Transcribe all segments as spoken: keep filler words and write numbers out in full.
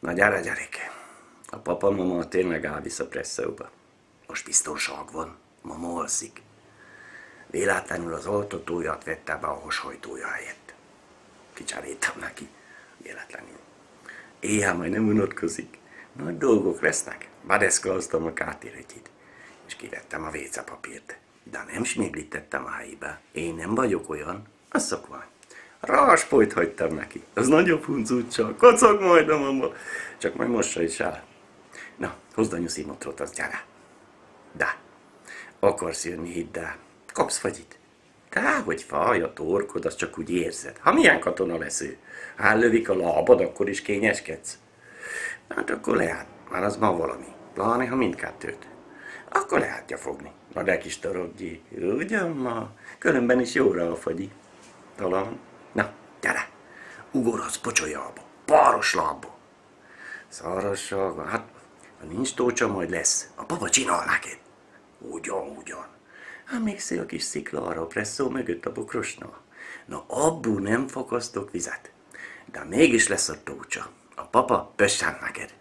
Na gyere, gyereke! A papa mama tényleg elvisz a presszóba. Most biztonság van, mama alszik. Véletlenül az altatóját vette be a hashajtója helyett. Kicserétem neki, véletlenül. Éjjel majd nem unatkozik. Nagy dolgok lesznek. Badeszkáztam a kártéretyit, és kivettem a vécapapírt. De nem smiblítettem a helyébe. Én nem vagyok olyan, az szokvány. Ráspolyt hagytam neki. Az nagyobb huncutsa. Kocog majd a mama. Csak majd mossa is el. Na, hozd a nyuszimotrot, az gyere. De, akarsz jönni, hidd el. Kapsz fagyit. Te, hogy fáj a torkod, azt csak úgy érzed. Ha milyen katona lesz ő? Ha ellövik a lábad, akkor is kényeskedsz. Hát akkor lehet, már az ma valami. Pláne, ha mindkettőt. Akkor lehetja fogni. Na de kis toroggyék. Ugyan ma? Különben is jóra a fagyi. Talán. Na, gyere. Ugorhatsz pocsolyába. Páros lábba. Szarassága. Hát, ha nincs tócsa, majd lesz. A papa csinál neked. Ugyan, ugyan. Emlékszel a kis sziklára a presszó mögött a bokrosnál? Na, abból nem fakasztok vizet. De mégis lesz a tócsa. A papa pössen neked.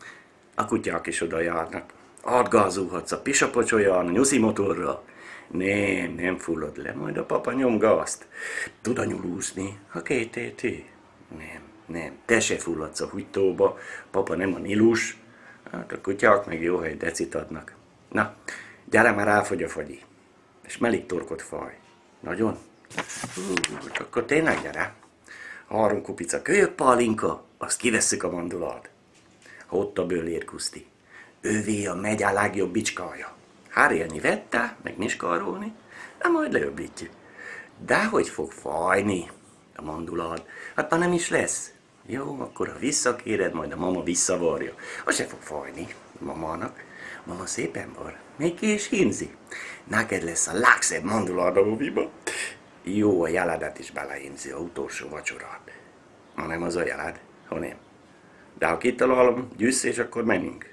A kutyák is oda járnak. Átgázulhatsz a pisapocsolyán, a nyuszi motorra. Nem, nem fullad le, majd a papa nyom gázt. Tud a nyulúszni, a két éti? Nem, nem, te se fulladsz a húgytóba, papa nem a nilus. Hát a kutyák meg jó hely decit adnak. Na, gyere, már elfogy a fagyi. És melik torkot faj. Nagyon? Hú, akkor tényleg gyere. Három kupica kölyök pálinka, azt kivesszük a mandulát. Ha ott a bőlér kuszti. Ővé a megye legjobb bicskája. Hárélni vette, meg niskarolni, de majd leöblítjük. De hogy fog fajni a mandulát? Hát már nem is lesz. Jó, akkor ha visszakéred, majd a mama visszavarja. Az se fog fajni a mamának. Mama szép ember, még ki is hímzi. Neked lesz a legszebb mandulát a hoviba. Jó, a jeledet is belehímzi a utolsó vacsorát. Ma nem az a jeled, ha nem. De ha kitalálom, gyűjsz, és akkor menjünk.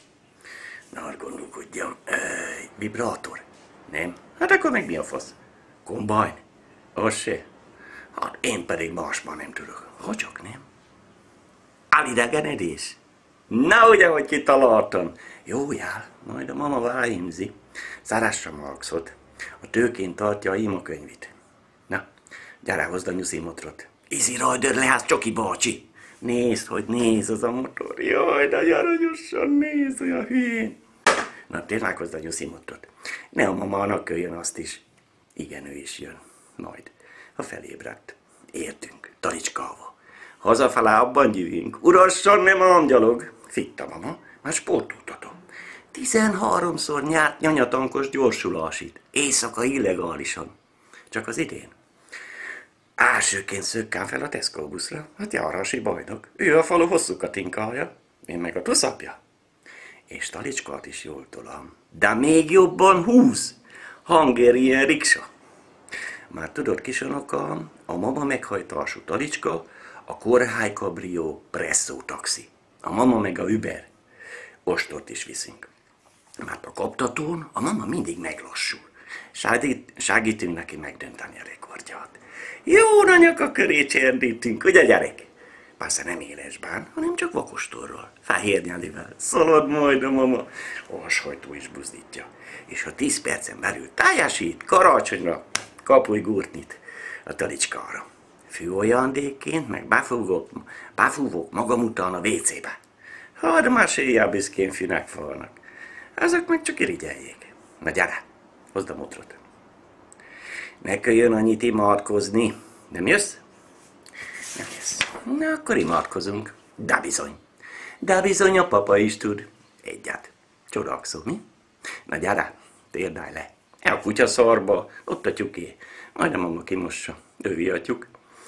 Na, hát gondolkodjam. Ej, vibrátor? Nem? Hát akkor meg mi a fasz? Kombájn? Az se? Hát én pedig másban nem tudok. Ha csak nem? Alidegenedés? Na ugye, hogy kitaláltam. Jó jár, majd a mama váhímzi. Szeresse Marxot. A tőkén tartja a imakönyvit. Na, gyere, hozd a nyuszimotrot. Easy Rider leház Csoki bácsi. Nézd, hogy néz az a motor. Jaj, de aranyosan néz, olyan hülyén. Na, tényleg hozd a nyuszimotrot. Ne a mamának köljön azt is. Igen, ő is jön. Majd. Ha felébredt. Értünk. Talicskával. Hazafele abban gyűjünk. Urasson, nem angyalog. Fitta mama, már sportoltatom. Tizenháromszor nyárt nyanyatankos gyorsulásít. Éjszaka illegálisan. Csak az idén. Elsőként szökkám fel a Tesco buszra, hát járási bajnok. Ő a falu hosszú katinkája, én meg a tuszapja. És talicskát is jól tolom. De még jobban húz. Hungarian riksa. Már tudod, kisanokám, a mama meghajtású talicska, a kórháj kabrió presszó taxi. A mama meg a Uber. Ostort is viszünk. Mert a kaptatón a mama mindig meglassul. Segít, segítünk neki megdönteni a rekordját. Jó nagy a köré cserdítünk, ugye gyerek? Persze nem élesben, hanem csak vakostorral, fehér nyelivel. Szalad majd a mama. A hashajtó is buzdítja. És ha tíz percen belül tájásít, karácsonyra kapulj gurtnit a talicskára. Főajándékként meg befúvok, befúvok magam után a vécébe. Hadd meséljél büszkén fűnek falnak. Ezek meg csak irigyeljék. Na gyere, hozd a motrot. Ne köljön annyit imádkozni. Nem jössz? Nem jössz. Na, akkor imádkozunk. De bizony. De bizony a papa is tud. Egyet. Csodálkozol, mi? Na gyere, térdálj le. E a kutya szarba, ott a tyuké. Majd a mama kimossa. Övi a tyuk.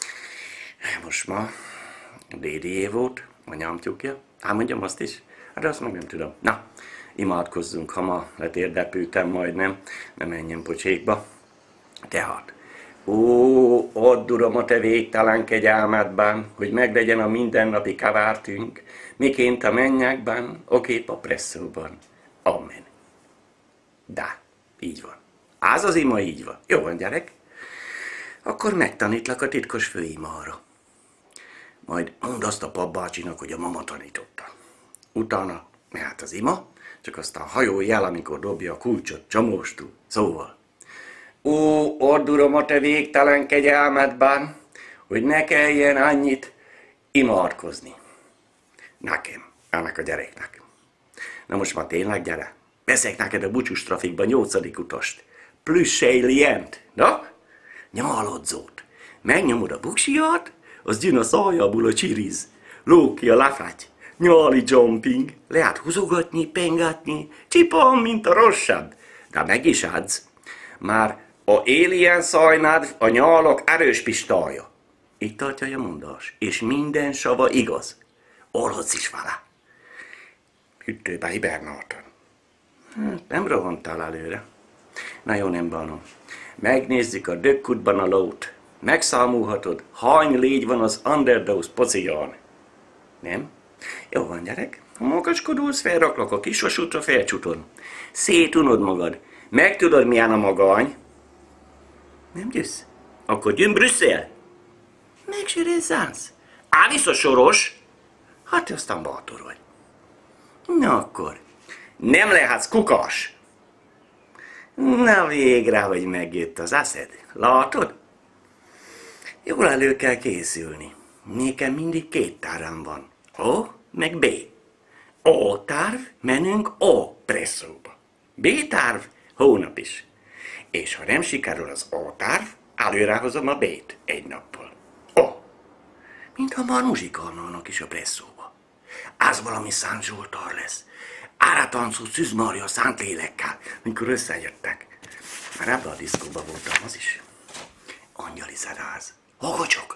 Most ma a dédié volt, anyám tyukja. Elmondjam azt is? Hát azt meg nem tudom. Na, imádkozzunk, ha ma letérdepültem majdnem. Ne menjen pocsékba. Tehát, ó, add Uram a te végtelen kegyelmedben, hogy meglegyen a mindennapi kavártünk, miként a mennyekben, okép a presszóban. Amen. De, így van. Az az ima így van. Jó van, gyerek? Akkor megtanítlak a titkos főimára. Majd mondd azt a papbácsinak, hogy a mama tanította. Utána mehet az ima, csak aztán hajolj el, amikor dobja a kulcsot, csomóstú. Szóval, ó, ordurom a te végtelen kegyelmedben, hogy ne kelljen annyit imádkozni. Nekem, ennek a gyereknek. Na most már tényleg gyere. Veszek neked a bucsús trafikba nyolcadik utast. Plusz sejlient. Na? Nyalodzót. Megnyomod a buksiját, az jön a szájából a csiriz. Lóg ki a lefagy. Nyali jumping. Lehet húzogatni, pengatni. Csipom, mint a rosszabb. De meg is adsz. Már a alien szajnád a nyalok erős pistája. Itt tartja a mondás. És minden sava igaz. Olhodsz is vele. Hűtőbe hibernáltan. Hát, nem rohantál előre. Na jó, nem bánom. Megnézzük a dökkutban a lót. Megszámolhatod, hány légy van az underdose pociján. Nem? Jó van, gyerek. Ha makackodulsz, felraklak a kisvasútra felcsuton. Szétunod magad. Megtudod, milyen a magány. Nem győzsz? Akkor gyön Brüsszel. Megsérőzzánsz. Állsz a soros. Hát te aztán bátor vagy. Na akkor. Nem lehetsz kukas. Na végre, hogy megjött az eszed. Látod? Jól elő kell készülni. Nékem mindig két tárám van. A, meg B. A tárv, menünk A presszóba. B tárv, hónap is. És ha nem sikerül az A tárv, előrehozom a B-t egy nappal. A. Mintha már muzsikálnának is a presszóba. Az valami Szent Zsoltár lesz. Áratáncú Szűz Mária Szentlélekkel, mikor összejöttek. Már ebben a diszkóban voltam, az is. Angyali zenáz. Hallgatok!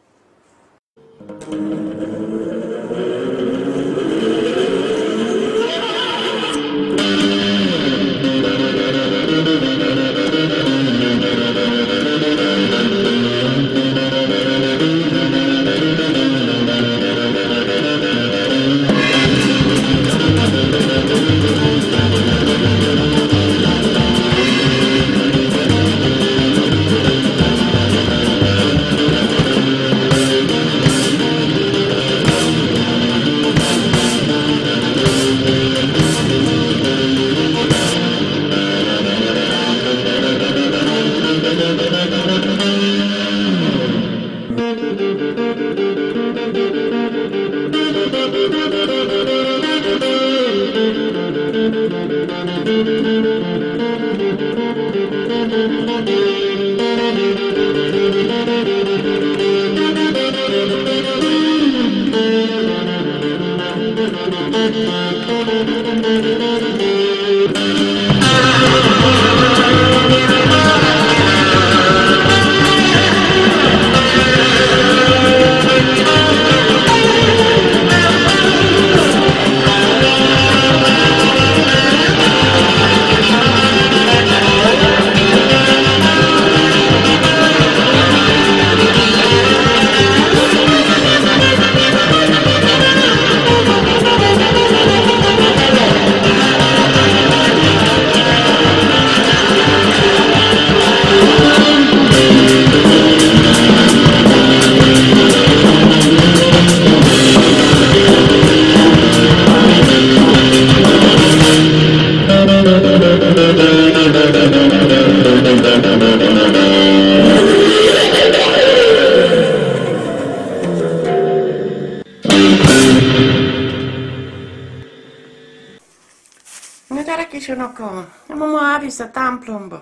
Na gyere kis unokám, mama elvisz a templomba.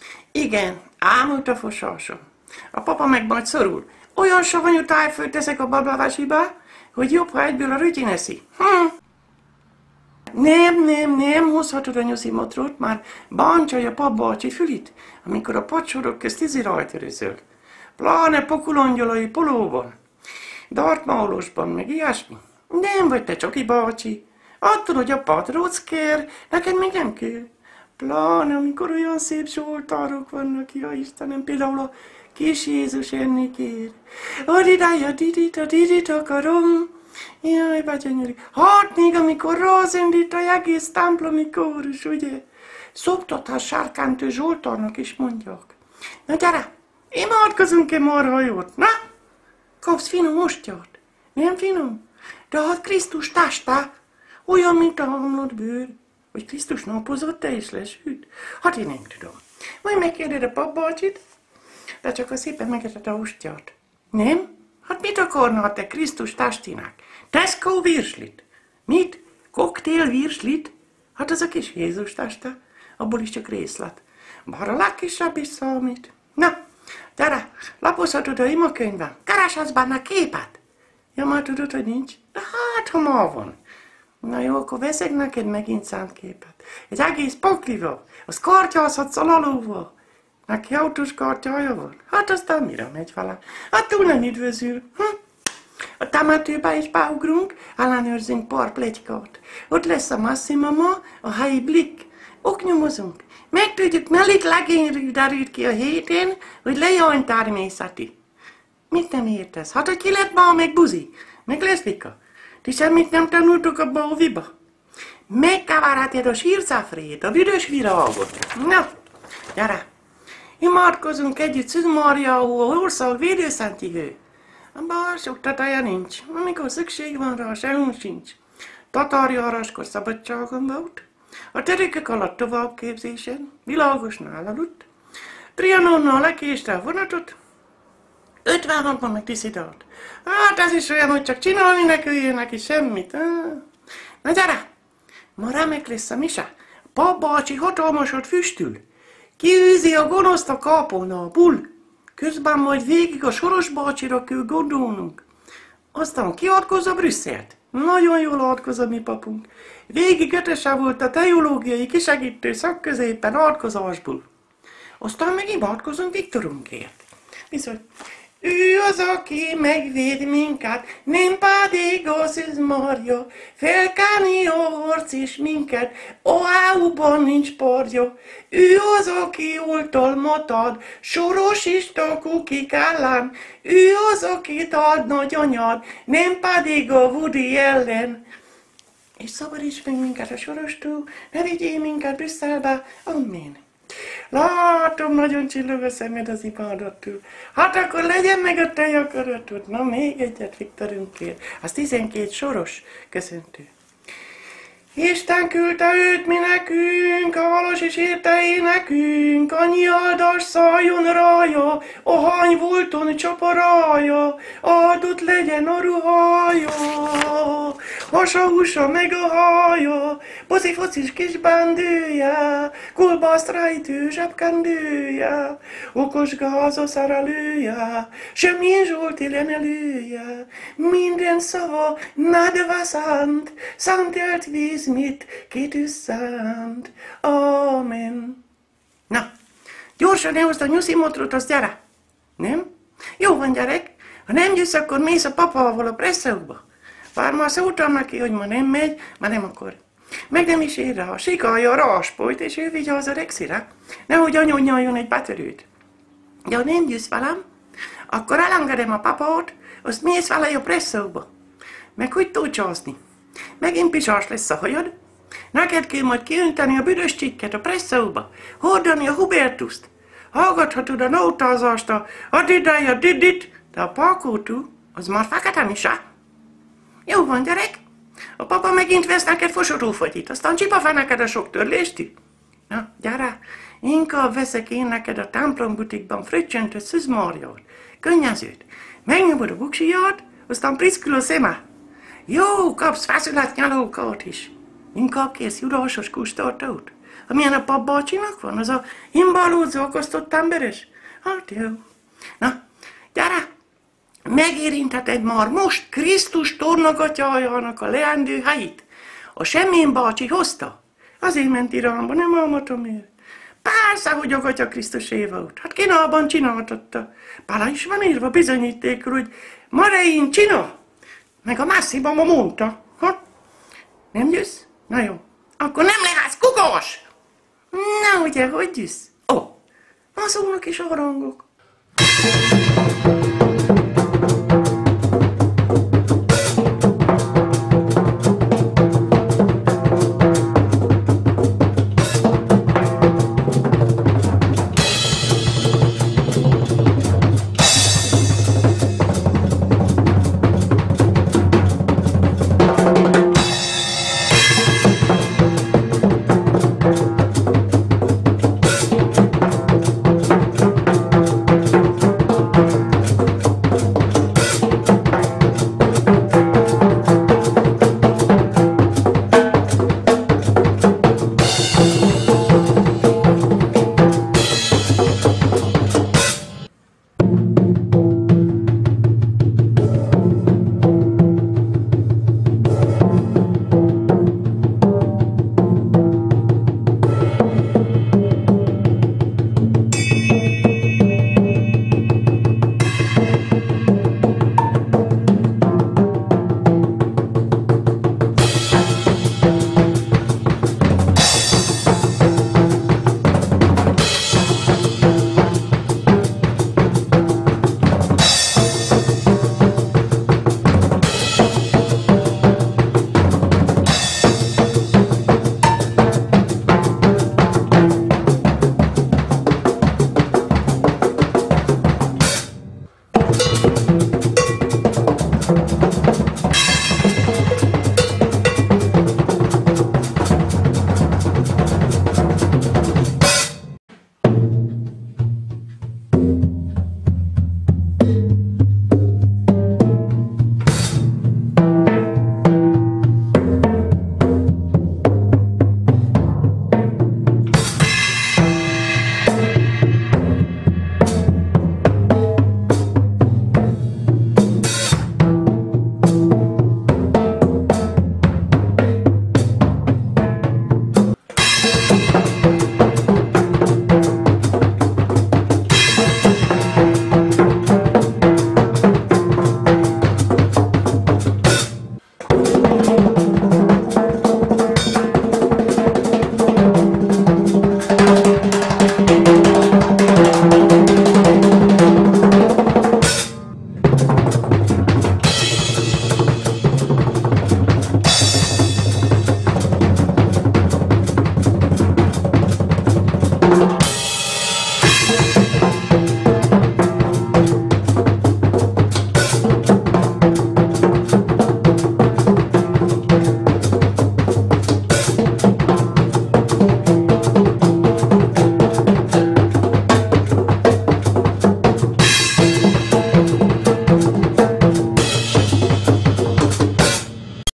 Igen, ámult a fosásom. A papa meg majd szorul. Olyan savanyú tájfőt teszek a bablevesibe, hogy jobb, ha egyből a rütyin eszi. Hm. Nem, nem, nem hozhatod a nyuszi motrót, már bántja a papbácsi fülit, amikor a padsorok közt izi rajtörözöl. Pláne pokulongyolai polóban, dartmaolosban, meg ilyesmi. Nem vagy te Csoki bácsi. Attól, hogy apád róc kér, neked még nem kér. Pláne, amikor olyan szép zsoltárok vannak, ja Istenem, például a kis Jézus enni kér. Adidája didit, a didit akarom. Jaj, bágyanyori. Hát még amikor rázendít a egész templomi kórus, ugye? Szoptatás sárkántő zsoltárnak is mondják. Na gyere, imádkozunk-e marha jót, na? Kapsz finom ostját. Nem finom? De hát Krisztus testa olyan, mint a homlott bőr. Hogy Krisztus napozott, te is lesült? Hát én nem tudom. Majd megkérded a papbácsit, de csak a szépen megetett a ostját. Nem? Hát mit akarna te Krisztus testének? Tesco virslit. Mit? Koktél virslit? Hát az a kis Jézus teste. Abból is csak részlet. Bár a legkisebb is számít. Na, gyere, lapozhatod a imakönyvben. Kereshetsz benne képet. Ja, már tudod, hogy nincs? De hát, ha ma van. Na jó, akkor veszek neked megint számképet. Egy egész poklival. Az kártyázhatsz a lalóval. Neki autós kártyája van. Hát aztán mire megy vele? Hát túl nem üdvözül. Hm? A temetőbe is beugrunk, ellenőrzünk pár pletykát. Ott lesz a Massimama, a helyi blik. Oknyomozunk. Megtudjuk, melyik legényről derült ki a héten, hogy lejány természeti. Mit nem értesz? Hát, hogy ki lett ma meg buzi? Meg leszbika? Ti semmit nem tanultok abba a óviba? Megkeverheted a sírcáfrét, a büdös virágot. Na, gyere! Imádkozunk együtt Szűz Máriához, ország védőszentigő. Bár sok tataja nincs, amikor szükség van rá, sehol sincs. Tatárjáráskor szabadságon volt, a törökök alatt továbbképzésen, világosnál aludt, Trianonnal lekéste a vonatot, ötvenhatban meg Tiszidát. Hát ez is olyan, hogy csak csinálni ne küljön neki semmit. Na gyere! Ma remek lesz a mise. Pap bácsi hatalmasat füstül. Kiűzi a gonoszt a kápónából. Közben majd végig a Soros bácsira kell gondolnunk. Aztán kiadkozza Brüsszelt. Nagyon jól adkoz a mi papunk. Végig ötöse volt a teológiai kisegítő szakközépen adkozásból. Aztán meg imádkozunk Viktorunkért. Bizony, ő az, aki megvéd minket, nem pedig a Szűz Mária. Felkelni a harc is minket, a háúban nincs párja. Ő az, aki oltalmat ad, Soros Isten kukik ellen. Ő az, akit ad nagyanyád, nem pedig a Woody ellen. És szabadíts meg minket a Sorostól, ne vigyél minket Brüsszelbe, amen. Látom, nagyon csillog a szemed az imádattól. Hát akkor legyen meg a te akaratod. Na, még egyet Viktorunkért. Az tizenkét soros köszöntő. Isten küldte őt mi nekünk, a halos is érte énekünk, annyi áldás szálljon rája, a hány volton csaparája, áldott legyen a ruhája, hasa, húsa meg a hája, boci-focis kis bendője, kolbászt rejtő zsebkendője, okos gázos szerelője, semmilyen Zsolti lenelője, minden szava nedve szent, szentelt víz mit kitűszent. Amen. Na, gyorsan elhozd a nyuszimotrot, az gyere. Nem? Jó van, gyerek. Ha nem jössz, akkor mész a papával a presszeukba. Bár már szóltam neki, hogy ma nem megy, már nem akar. Meg nem is ér rá, sikalja a ráspolyt, és ő vigye haza Rexire. Nehogy anyon nyaljon egy betörőt. De ha nem jössz velem, akkor elengedem a papát, azt mész vele a presszeukba. Meg hogy tud császni. Megint pisás lesz a hajad. Neked kell majd kiönteni a büdös csikket a presszeóba, hordani a Hubertuszt. Hallgathatod a nótázást, a adidai, a didit, de a pákótú, az már fekete mise. Jó van, gyerek. A papa megint vesz neked fosorófagyit, aztán csipa neked a sok törléstű. Na, gyere, inkább veszek én neked a templombutikban fröccsöntött Szűz Máriát, könnyezőt. Megnyomod a buksiját, aztán priszkül a szeme. Jó, kapsz feszületnyalókat is. Inkább kész judásos kustartót. Amilyen a pap bácsinak van, az a himbálódzó okoztott emberes. Hát jó. Na, gyere! Megérintheted már most Krisztus tornagatyájának a leendő helyét. A Semmén bácsi hozta. Azért ment Iránba, nem álmatom ér. Persze, hogy a gatya Krisztusé volt. Hát Kínában csináltatta. Bele is van írva bizonyítékról, hogy Marein csinál. Meg a Massimama mondta. Ha? Nem jössz? Na jó. Akkor nem lehetsz kukos! Na ugye, hogy jössz? Ó, oh, ma szólnak is a harangok.